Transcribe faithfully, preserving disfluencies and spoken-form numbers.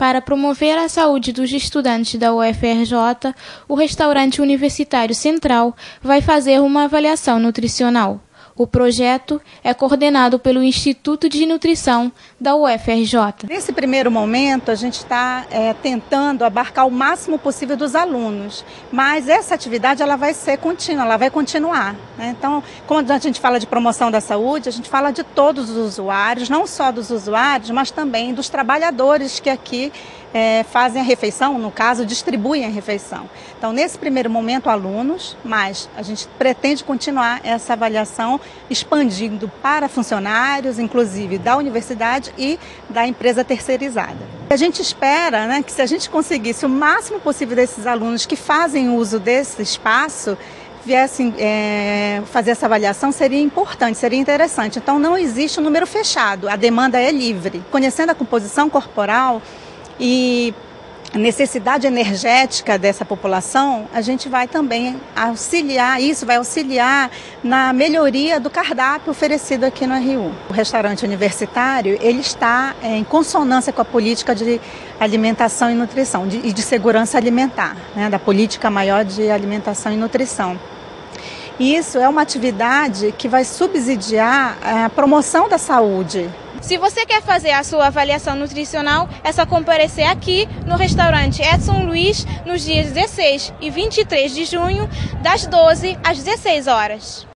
Para promover a saúde dos estudantes da U F R J, o restaurante universitário Central vai fazer uma avaliação nutricional. O projeto é coordenado pelo Instituto de Nutrição da U F R J. Nesse primeiro momento, a gente está é, tentando abarcar o máximo possível dos alunos, mas essa atividade ela vai ser contínua, ela vai continuar, né? Então, quando a gente fala de promoção da saúde, a gente fala de todos os usuários, não só dos usuários, mas também dos trabalhadores que aqui É, fazem a refeição, no caso, distribuem a refeição. Então, nesse primeiro momento, alunos, mas a gente pretende continuar essa avaliação expandindo para funcionários, inclusive da universidade e da empresa terceirizada. A gente espera, né, que se a gente conseguisse o máximo possível desses alunos que fazem uso desse espaço, viessem é, fazer essa avaliação, seria importante, seria interessante. Então, não existe um número fechado, a demanda é livre. Conhecendo a composição corporal e a necessidade energética dessa população, a gente vai também auxiliar, isso vai auxiliar na melhoria do cardápio oferecido aqui no R U. O restaurante universitário, ele está é, em consonância com a política de alimentação e nutrição de, e de segurança alimentar, né, da política maior de alimentação e nutrição. Isso é uma atividade que vai subsidiar a promoção da saúde. Se você quer fazer a sua avaliação nutricional, é só comparecer aqui no restaurante Edson Luiz nos dias dezesseis e vinte e três de junho, das doze às dezesseis horas.